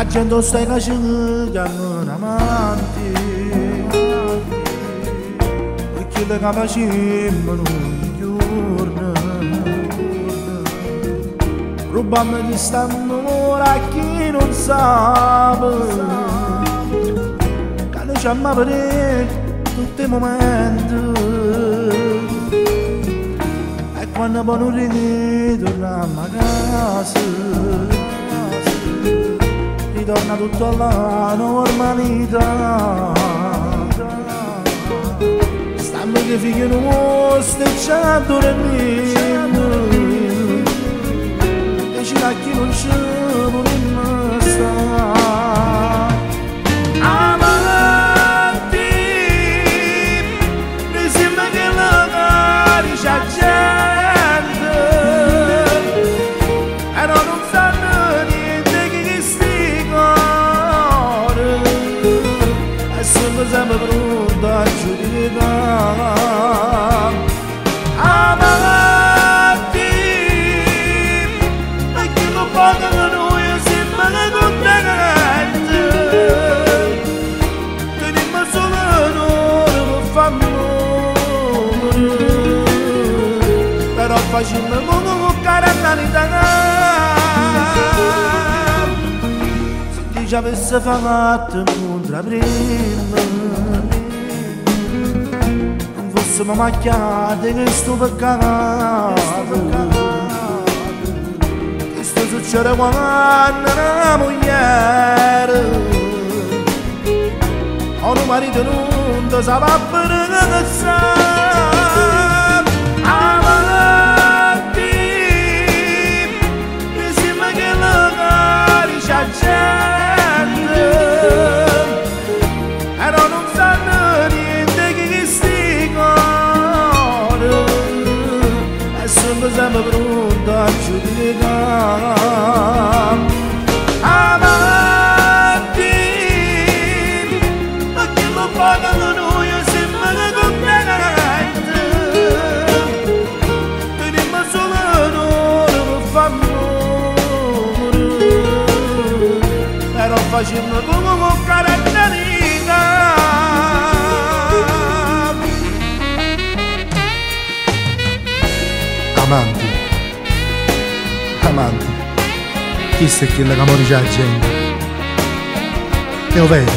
gente stai facendo amanti e chi le facciamo noi giorni rubando di st'amore a chi non sa che noi ci amiamo per tutti i momenti e quando poi non ritorniamo a casa ritorna tutto alla normalità. Stiamo che figli nostri ci addormiamo e ci da chi non ci vorremmo stare. Amanti, mi sembra che la cari c'è gente e non sanno niente che siamo pronti a giudicare. Amanti, e chi lo paga da noi sembra contenti. Teniamo solo noi per fare però facciamo come caratterità. Se ti ci avesse fatto incontrare prima ma macchiate che sto peccato che sto succede quando una moglie o un marito non ti sa per che sa. Amanti, mi sembra che la cari c'è gente e non sanno niente che siamo pronti a giudicare. Amanti, ma chi lo paga da noi sembra contenti. Teniamo solo noi per fare però facciamo come caratterità. Amanti, amanti, chi sta chi la camori c'è la gente? E lo vedi,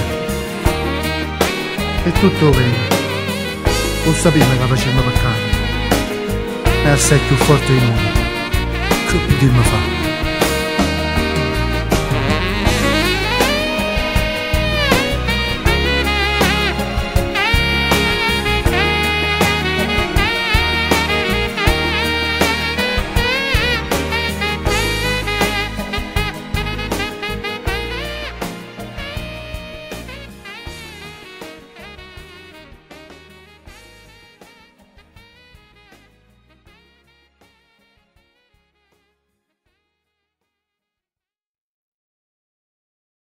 è tutto vero, lo sappiamo che facciamo peccato, è assai più forte di noi, che potremmo fare?